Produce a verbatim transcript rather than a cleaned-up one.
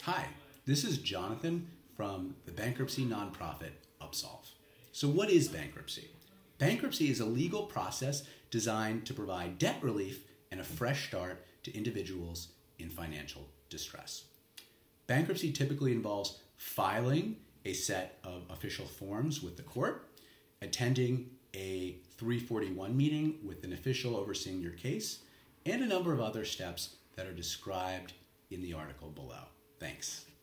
Hi, this is Jonathan from the bankruptcy nonprofit Upsolve. So what is bankruptcy? Bankruptcy is a legal process designed to provide debt relief and a fresh start to individuals in financial distress. Bankruptcy typically involves filing a set of official forms with the court, attending a three forty-one meeting with an official overseeing your case, and a number of other steps that are described in the article below. Thanks.